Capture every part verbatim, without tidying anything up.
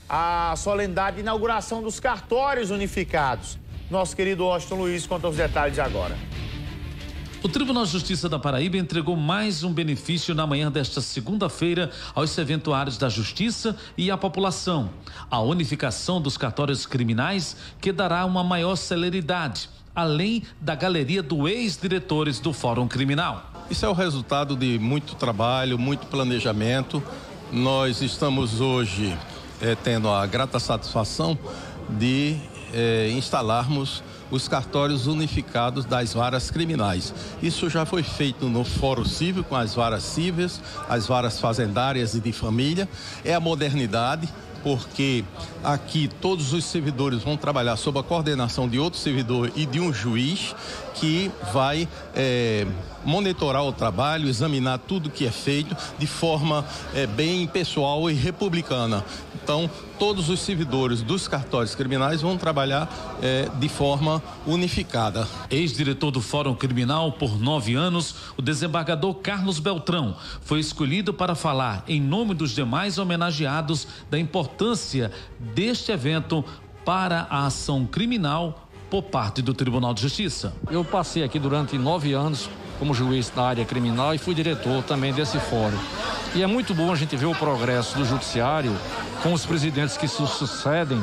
a solenidade de inauguração dos cartórios unificados. Nosso querido Washington Luiz conta os detalhes agora. O Tribunal de Justiça da Paraíba entregou mais um benefício na manhã desta segunda-feira aos serventuários da Justiça e à população. A unificação dos cartórios criminais que dará uma maior celeridade, além da galeria do ex-diretores do Fórum Criminal. Isso é o resultado de muito trabalho, muito planejamento. Nós estamos hoje é, tendo a grata satisfação de é, instalarmos os cartórios unificados das varas criminais. Isso já foi feito no Fórum Civil, com as varas cíveis, as varas fazendárias e de família. É a modernidade, porque aqui todos os servidores vão trabalhar sob a coordenação de outro servidor e de um juiz que vai é, monitorar o trabalho, examinar tudo que é feito de forma é, bem pessoal e republicana. Então, todos os servidores dos cartórios criminais vão trabalhar é, de forma unificada. Ex-diretor do Fórum Criminal por nove anos, o desembargador Carlos Beltrão foi escolhido para falar em nome dos demais homenageados da importância deste evento para a ação criminal por parte do Tribunal de Justiça. Eu passei aqui durante nove anos como juiz da área criminal e fui diretor também desse fórum. E é muito bom a gente ver o progresso do judiciário com os presidentes que se sucedem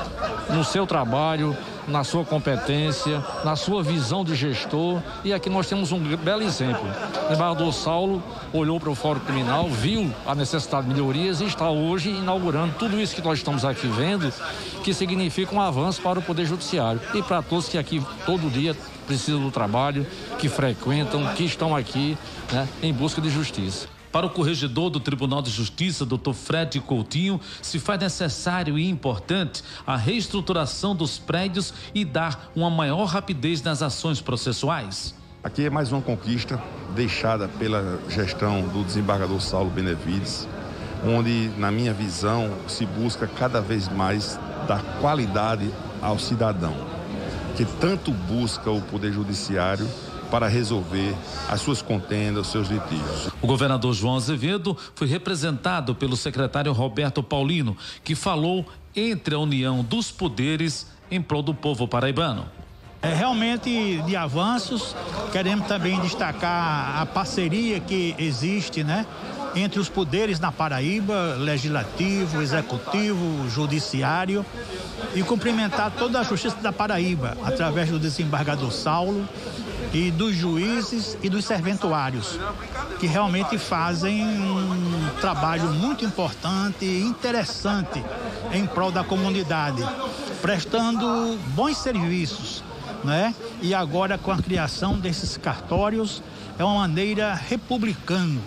no seu trabalho, na sua competência, na sua visão de gestor. E aqui nós temos um belo exemplo. O desembargador Saulo olhou para o Fórum Criminal, viu a necessidade de melhorias e está hoje inaugurando tudo isso que nós estamos aqui vendo, que significa um avanço para o Poder Judiciário e para todos que aqui todo dia precisam do trabalho, que frequentam, que estão aqui, né, em busca de justiça. Para o corregedor do Tribunal de Justiça, doutor Fred Coutinho, se faz necessário e importante a reestruturação dos prédios e dar uma maior rapidez nas ações processuais. Aqui é mais uma conquista deixada pela gestão do desembargador Saulo Benevides, onde, na minha visão, se busca cada vez mais dar qualidade ao cidadão, que tanto busca o Poder Judiciário para resolver as suas contendas, os seus litígios. O governador João Azevedo foi representado pelo secretário Roberto Paulino, que falou entre a união dos poderes em prol do povo paraibano. É realmente de avanços. Queremos também destacar a parceria que existe, né, entre os poderes na Paraíba, legislativo, executivo, judiciário, e cumprimentar toda a justiça da Paraíba, através do desembargador Saulo e dos juízes e dos serventuários, que realmente fazem um trabalho muito importante e interessante em prol da comunidade, prestando bons serviços, né? E agora, com a criação desses cartórios, é uma maneira republicana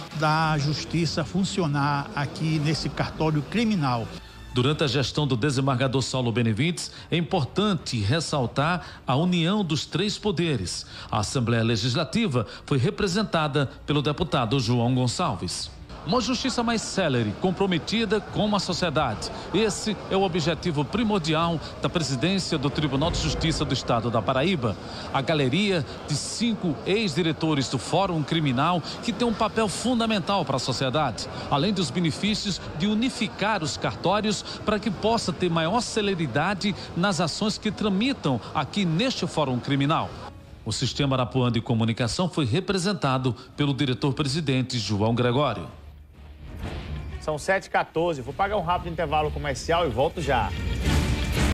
da justiça funcionar aqui nesse cartório criminal. Durante a gestão do desembargador Saulo Benevides, é importante ressaltar a união dos três poderes. A Assembleia Legislativa foi representada pelo deputado João Gonçalves. Uma justiça mais célere, comprometida com a sociedade. Esse é o objetivo primordial da presidência do Tribunal de Justiça do Estado da Paraíba. A galeria de cinco ex-diretores do Fórum Criminal que tem um papel fundamental para a sociedade, além dos benefícios de unificar os cartórios para que possa ter maior celeridade nas ações que tramitam aqui neste Fórum Criminal. O Sistema Arapuã de Comunicação foi representado pelo diretor-presidente João Gregório. São sete e quatorze, vou pagar um rápido intervalo comercial e volto já.